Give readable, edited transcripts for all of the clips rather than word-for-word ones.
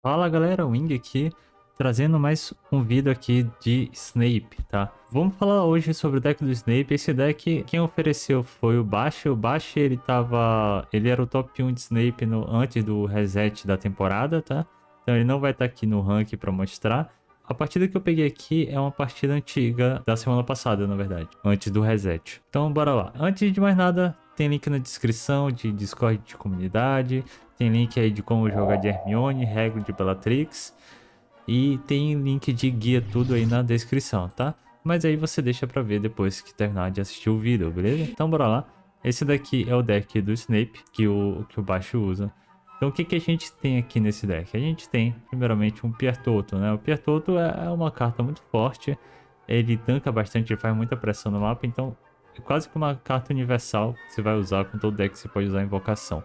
Fala galera, Wing aqui, trazendo mais um vídeo aqui de Snape, tá? Vamos falar hoje sobre o deck do Snape. Esse deck, quem ofereceu foi o Bash. O Bash, ele era o top 1 de Snape antes do reset da temporada, tá? Então ele não vai estar aqui no rank pra mostrar. A partida que eu peguei aqui é uma partida antiga da semana passada, na verdade, antes do reset. Então bora lá. Antes de mais nada, tem link na descrição de Discord de comunidade, tem link aí de como jogar de Hermione, regra de Bellatrix e tem link de guia tudo aí na descrição, tá? Mas aí você deixa pra ver depois que terminar de assistir o vídeo, beleza? Então bora lá. Esse daqui é o deck do Snape que o Baixo usa. Então o que a gente tem aqui nesse deck? A gente tem primeiramente um Piertoto, né? O Piertoto é uma carta muito forte, ele tanca bastante, ele faz muita pressão no mapa, então é quase que uma carta universal que você vai usar com todo deck, você pode usar invocação.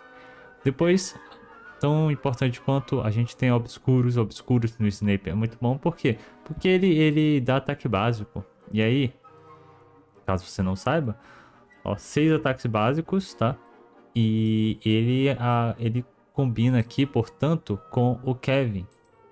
Depois, tão importante quanto a gente tem Obscuros. Obscuros no Snape é muito bom, por quê? Porque ele dá ataque básico. E aí, caso você não saiba, ó, 6 ataques básicos, tá? E ele combina aqui, portanto, com o Kevin.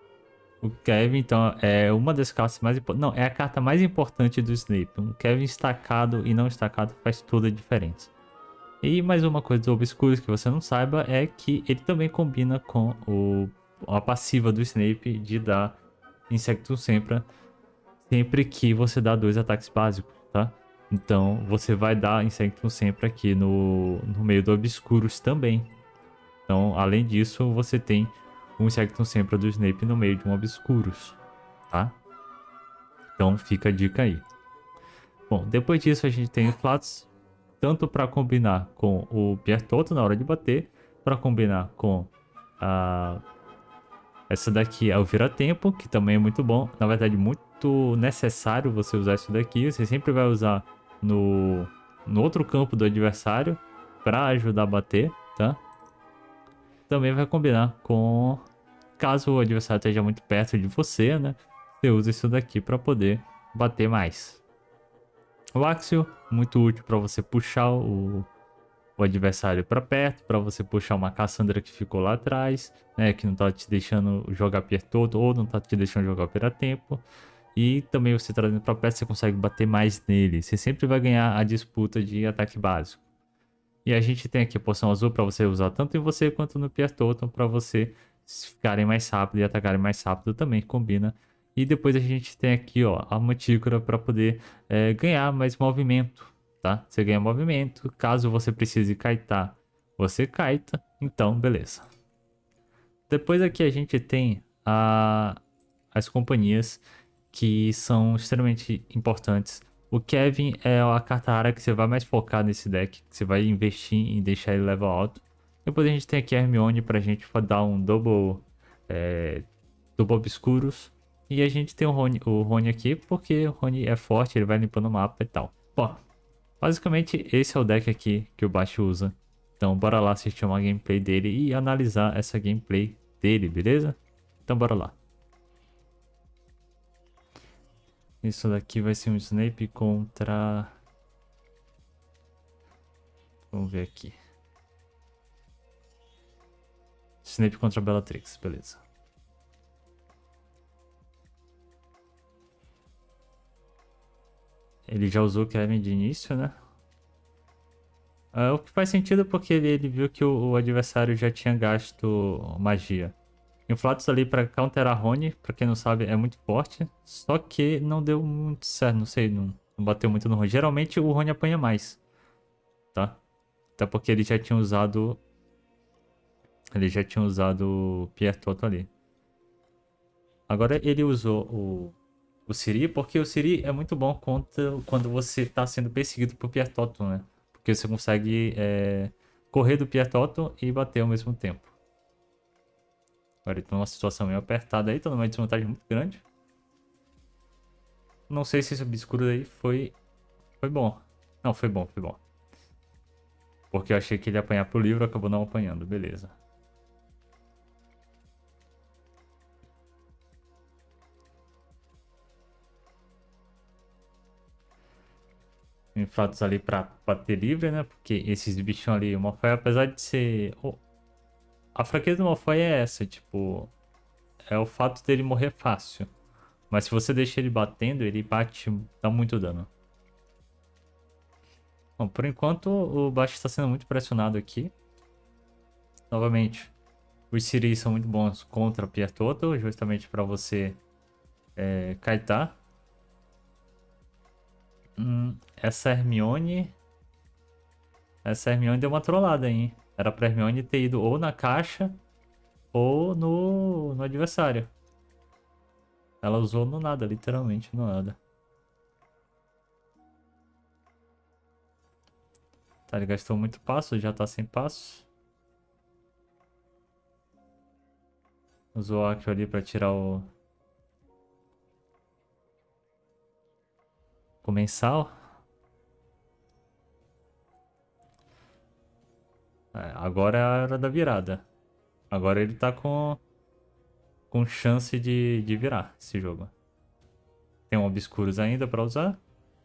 O Kevin, então, é uma das cartas mais importantes. Não, é a carta mais importante do Snape. Um Kevin estacado e não estacado faz toda a diferença. E mais uma coisa do Obscurus que você não saiba é que ele também combina com a passiva do Snape de dar Insectum Sempra sempre que você dá 2 ataques básicos, tá? Então você vai dar Insectum Sempra aqui no meio do Obscurus também. Então, além disso, você tem um Insectum Sempra do Snape no meio de um Obscurus, tá? Então fica a dica aí. Bom, depois disso a gente tem o Flatus, tanto para combinar com o Piertoto na hora de bater, para combinar com a essa daqui é o Vira-Tempo, que também é muito bom, na verdade muito necessário você usar isso daqui, você sempre vai usar no outro campo do adversário para ajudar a bater, tá? Também vai combinar com, caso o adversário esteja muito perto de você, né? Você usa isso daqui para poder bater mais. O Axio, muito útil para você puxar o adversário para perto, para você puxar uma Cassandra que ficou lá atrás, né, que não tá te deixando jogar Piertoto ou não tá te deixando jogar Vira-Tempo. E também você trazendo para perto, você consegue bater mais nele. Você sempre vai ganhar a disputa de ataque básico. E a gente tem aqui a poção azul para você usar tanto em você quanto no Piertoto, para você ficarem mais rápido e atacarem mais rápido também, combina. E depois a gente tem aqui, ó, a Mantícora para poder ganhar mais movimento, tá? Você ganha movimento, caso você precise kaitar, você kaita, então beleza. Depois aqui a gente tem as companhias que são extremamente importantes. O Kevin é a carta rara que você vai mais focar nesse deck, que você vai investir em deixar ele level alto. Depois a gente tem aqui a Hermione pra gente dar um double obscuros. E a gente tem o Rony aqui, porque o Rony é forte, ele vai limpando o mapa e tal. Bom, basicamente esse é o deck aqui que o Baixo usa. Então bora lá assistir uma gameplay dele e analisar essa gameplay dele, beleza? Então bora lá. Isso daqui vai ser um Snape contra... Vamos ver aqui. Snape contra Bellatrix, beleza. Ele já usou o Kevin de início, né? O que faz sentido porque ele viu que o adversário já tinha gasto magia. Inflatus ali pra counterar Rony, pra quem não sabe, é muito forte. Só que não deu muito certo, não sei, não bateu muito no Rony. Geralmente o Rony apanha mais, tá? Até porque ele já tinha usado... Ele já tinha usado o Piertoto ali. Agora ele usou o Ciri, porque o Ciri é muito bom quando você tá sendo perseguido por Piertoto, né? Porque você consegue correr do Piertoto e bater ao mesmo tempo. Agora ele tá numa situação meio apertada aí, tá numa desvantagem muito grande. Não sei se esse obscuro aí foi bom. Não, foi bom, foi bom. Porque eu achei que ele ia apanhar pro livro, acabou não apanhando, beleza. Inflados ali pra bater livre, né? Porque esses bichinhos ali, o Malfoy, apesar de ser... A fraqueza do Malfoy é essa, tipo... é o fato dele morrer fácil. Mas se você deixa ele batendo, ele bate, dá muito dano. Bom, por enquanto o Bash está sendo muito pressionado aqui. Novamente, os Siri são muito bons contra Pier Total, justamente para você kaitar. Essa Hermione deu uma trollada, hein? Era pra Hermione ter ido ou na caixa ou no adversário. Ela usou no nada, literalmente no nada. Tá, ele gastou muito passo, já tá sem passo. Usou o Accio ali pra tirar o comensal. Agora é a hora da virada. Agora ele tá com chance de virar esse jogo. Tem um Obscuros ainda pra usar.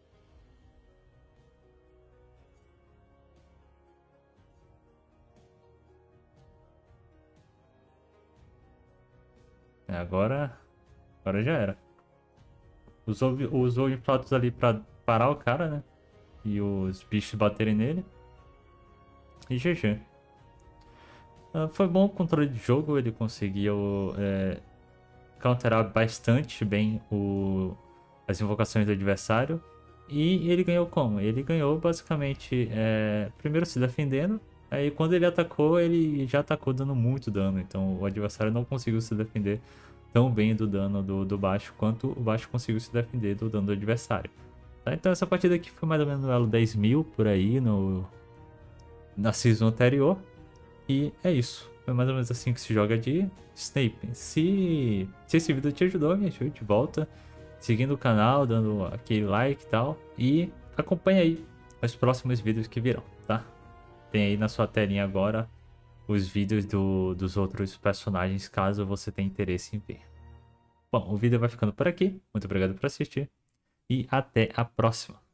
Agora já era. Usou o Inflatus ali pra parar o cara, né? E os bichos baterem nele. E GG. Foi bom o controle de jogo, ele conseguiu counterar bastante bem as invocações do adversário. E ele ganhou como? Ele ganhou basicamente primeiro se defendendo. Aí quando ele atacou, ele já atacou dando muito dano. Então o adversário não conseguiu se defender tão bem do dano do Baixo quanto o Baixo conseguiu se defender do dano do adversário. Tá? Então essa partida aqui foi mais ou menos no elo 10.000 por aí na season anterior. E é isso. Foi mais ou menos assim que se joga de Snape. Se esse vídeo te ajudou, me ajude de volta. Seguindo o canal, dando aquele like e tal. E acompanha aí os próximos vídeos que virão, tá? Tem aí na sua telinha agora os vídeos dos outros personagens, caso você tenha interesse em ver. Bom, o vídeo vai ficando por aqui. Muito obrigado por assistir. E até a próxima.